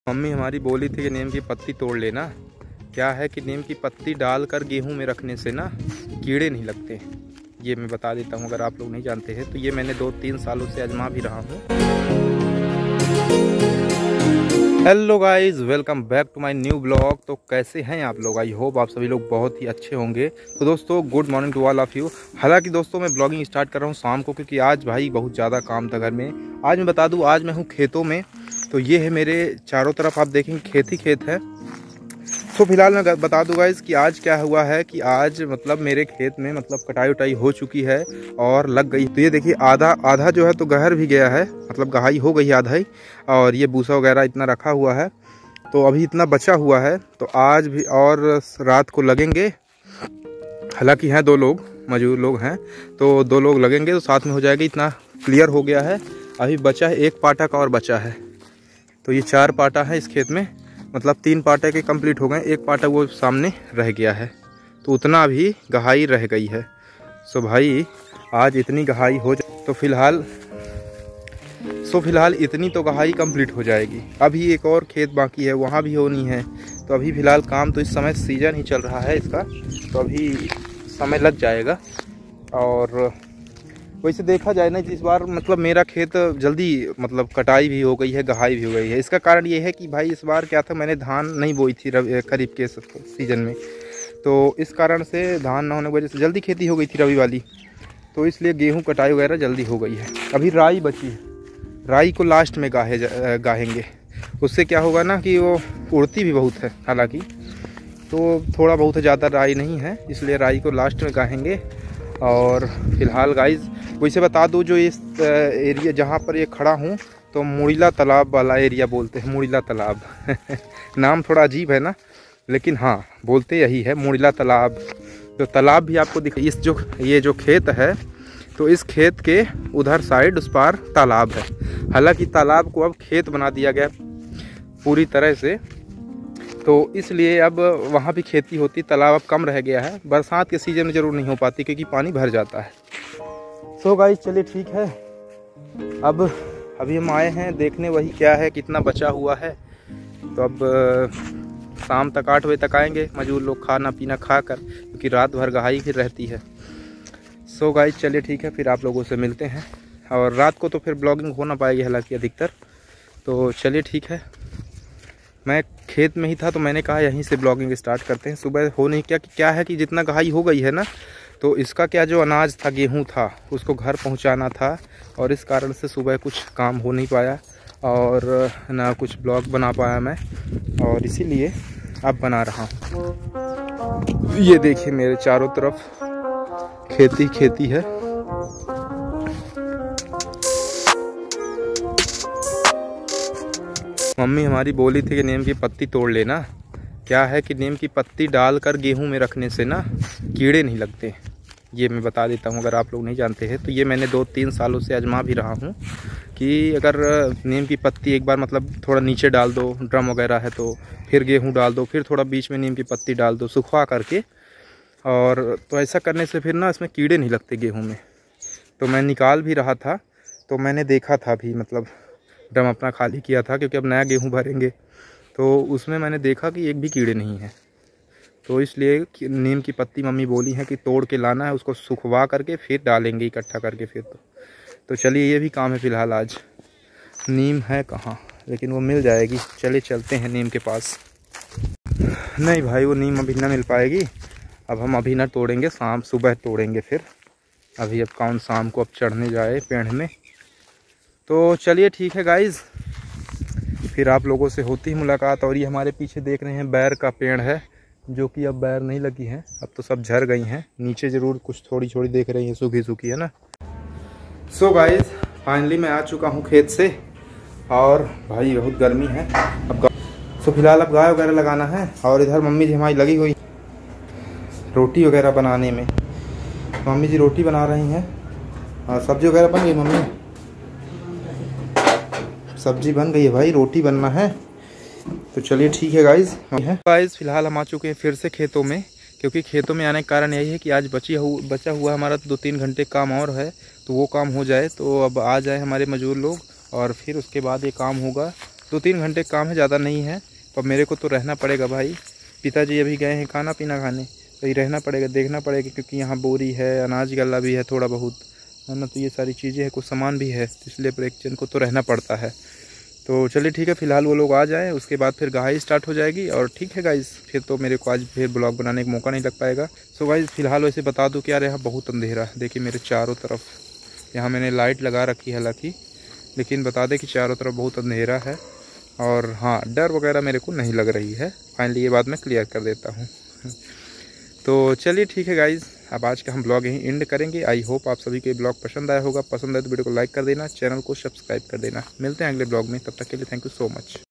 Mummy हमारी बोली थी कि नीम की पत्ती तोड़ लेना। क्या है कि नीम की पत्ती डालकर गेहूं में रखने से ना कीड़े नहीं लगते। ये मैं बता देता हूँ, अगर आप लोग नहीं जानते हैं तो ये मैंने 2-3 सालों से आजमा भी रहा हूँ। Hello guys, welcome back to my new blog. तो कैसे हैं आप लोग? आई होप आप सभी लोग बहुत ही अच्छे होंगे। तो दोस्तों, good morning to all of you. हालांकि दोस्तों मैं ब्लॉगिंग स्टार्ट कर रहा हूँ शाम को, क्योंकि आज भाई बहुत ज़्यादा काम था घर में। आज मैं बता दूँ, आज मैं हूँ खेतों में। तो ये है मेरे चारों तरफ, आप देखेंगे खेत ही खेत है। तो फिलहाल मैं बता दूँ गाइस कि आज क्या हुआ है कि आज मतलब मेरे खेत में मतलब कटाई उटाई हो चुकी है और लग गई। तो ये देखिए आधा आधा जो है तो गहर भी गया है, मतलब गहाई हो गई आधा ही। और ये भूसा वगैरह इतना रखा हुआ है, तो अभी इतना बचा हुआ है। तो आज भी और रात को लगेंगे। हालांकि हैं 2 लोग, मजदूर लोग हैं, तो 2 लोग लगेंगे तो साथ में हो जाएगा। इतना क्लियर हो गया है। अभी बचा है 1 पाटा का और बचा है। तो ये 4 पाटा है इस खेत में, मतलब 3 पाटे के कंप्लीट हो गए, 1 पाटा वो सामने रह गया है। तो उतना भी गहाई रह गई है। सो भाई आज इतनी गहाई हो जाए तो फिलहाल इतनी तो गहाई कंप्लीट हो जाएगी। अभी एक और खेत बाकी है, वहाँ भी होनी है। तो अभी फ़िलहाल काम तो इस समय सीजन ही चल रहा है इसका, तो अभी समय लग जाएगा। और वैसे देखा जाए ना, इस बार मतलब मेरा खेत जल्दी मतलब कटाई भी हो गई है, गहाई भी हो गई है। इसका कारण ये है कि भाई इस बार क्या था, मैंने धान नहीं बोई थी खरीफ के सीज़न में। तो इस कारण से धान ना होने की वजह से जल्दी खेती हो गई थी रबी वाली, तो इसलिए गेहूं कटाई वगैरह जल्दी हो गई है। अभी राई बची है, राई को लास्ट में गाहेंगे। उससे क्या होगा ना कि वो उड़ती भी बहुत है हालांकि, तो थोड़ा बहुत ज़्यादा राई नहीं है, इसलिए राई को लास्ट में गाहेंगे। और फिलहाल गाइज वैसे बता दूं, जो इस एरिया जहाँ पर ये खड़ा हूँ तो मुड़ीला तालाब वाला एरिया बोलते हैं, मुड़ीला तालाब नाम थोड़ा अजीब है ना, लेकिन हाँ बोलते यही है, मुड़ीला तालाब। तो तालाब भी आपको दिख, ये जो खेत है तो इस खेत के उधर साइड उस पार तालाब है। हालांकि तालाब को अब खेत बना दिया गया पूरी तरह से, तो इसलिए अब वहाँ भी खेती होती। तालाब अब कम रह गया है, बरसात के सीजन में ज़रूर नहीं हो पाती क्योंकि पानी भर जाता है। सो गाइस चलिए ठीक है, अब अभी हम आए हैं देखने वही क्या है, कितना बचा हुआ है। तो अब शाम तक 8 बजे तक आएंगे मजदूर लोग, खाना पीना खाकर, क्योंकि रात भर गहाई फिर रहती है। सो गाइस चलिए ठीक है, फिर आप लोगों से मिलते हैं। और रात को तो फिर ब्लॉगिंग हो ना पाएगी हालांकि अधिकतर। तो चलिए ठीक है, मैं खेत में ही था तो मैंने कहा यहीं से ब्लॉगिंग स्टार्ट करते हैं। सुबह हो नहीं क्या है कि जितना गहाई हो गई है ना, तो इसका क्या जो अनाज था, गेहूं था, उसको घर पहुंचाना था। और इस कारण से सुबह कुछ काम हो नहीं पाया और ना कुछ ब्लॉग बना पाया मैं, और इसीलिए अब बना रहा हूँ। ये देखिए मेरे चारों तरफ खेती खेती है। मम्मी हमारी बोली थी कि नीम की पत्ती तोड़ लेना। क्या है कि नीम की पत्ती डालकर गेहूं में रखने से ना कीड़े नहीं लगते। ये मैं बता देता हूँ, अगर आप लोग नहीं जानते हैं तो ये मैंने 2-3 सालों से आजमा भी रहा हूँ कि अगर नीम की पत्ती एक बार मतलब थोड़ा नीचे डाल दो, ड्रम वगैरह है, तो फिर गेहूँ डाल दो, फिर थोड़ा बीच में नीम की पत्ती डाल दो सुखवा करके। और तो ऐसा करने से फिर ना इसमें कीड़े नहीं लगते गेहूँ में। तो मैं निकाल भी रहा था, तो मैंने देखा था भी, मतलब ड्रम अपना खाली किया था क्योंकि अब नया गेहूं भरेंगे, तो उसमें मैंने देखा कि एक भी कीड़े नहीं है। तो इसलिए नीम की पत्ती मम्मी बोली है कि तोड़ के लाना है, उसको सुखवा करके फिर डालेंगे इकट्ठा करके फिर। तो चलिए ये भी काम है फिलहाल। आज नीम है कहाँ, लेकिन वो मिल जाएगी। चलिए चलते हैं नीम के पास। नहीं भाई, वो नीम अभी ना मिल पाएगी। अब हम अभी ना तोड़ेंगे, शाम सुबह तोड़ेंगे फिर। अभी अब कौन शाम को अब चढ़ने जाए पेड़ में। तो चलिए ठीक है गाइज़, फिर आप लोगों से होती ही मुलाकात। और ये हमारे पीछे देख रहे हैं बैर का पेड़ है, जो कि अब बैर नहीं लगी हैं, अब तो सब झड़ गई हैं। नीचे ज़रूर कुछ थोड़ी थोड़ी देख रही हैं, सूखी सूखी है ना। सो गाइज़ फाइनली मैं आ चुका हूँ खेत से, और भाई बहुत गर्मी है अब। सो फिलहाल अब गाय वगैरह लगाना है। और इधर मम्मी जी हमारी लगी हुई रोटी वगैरह बनाने में। मम्मी जी रोटी बना रही हैं और सब्जी वगैरह बन गई। मम्मी सब्जी बन गई है भाई, रोटी बनना है। तो चलिए ठीक है गाइज़ फिलहाल हम आ चुके हैं फिर से खेतों में, क्योंकि खेतों में आने का कारण यही है कि आज बचा हुआ हमारा 2-3 घंटे काम और है, तो वो काम हो जाए तो अब आ जाए हमारे मजदूर लोग, और फिर उसके बाद ये काम होगा। 2-3 घंटे काम है, ज़्यादा नहीं है। तो मेरे को तो रहना पड़ेगा भाई। पिताजी अभी गए हैं खाना पीना खाने, तो ये रहना पड़ेगा, देखना पड़ेगा, क्योंकि यहाँ बोरी है, अनाज गल्ला भी है थोड़ा बहुत, है ना। तो ये सारी चीज़ें हैं, कुछ सामान भी है, इसलिए पर एक जन को तो रहना पड़ता है। तो चलिए ठीक है, फ़िलहाल वो लोग आ जाएँ, उसके बाद फिर गहाई स्टार्ट हो जाएगी। और ठीक है गाइज़, फिर तो मेरे को आज फिर ब्लॉग बनाने का मौका नहीं लग पाएगा। सो गाइज़ फ़िलहाल वैसे बता दूँ कि यार यहाँ बहुत अंधेरा है। देखिए मेरे चारों तरफ, यहाँ मैंने लाइट लगा रखी है हालांकि, लेकिन बता दें कि चारों तरफ बहुत अंधेरा है। और हाँ, डर वगैरह मेरे को नहीं लग रही है। फाइनली ये बात मैं क्लियर कर देता हूँ। तो चलिए ठीक है गाइज़, अब आज का हम ब्लॉग यहीं एंड करेंगे। आई होप आप सभी को ये ब्लॉग पसंद आया होगा। पसंद आए तो वीडियो को लाइक कर देना, चैनल को सब्सक्राइब कर देना। मिलते हैं अगले ब्लॉग में, तब तक के लिए थैंक यू सो मच।